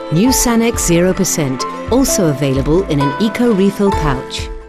New Sanex 0%, also available in an eco refill pouch.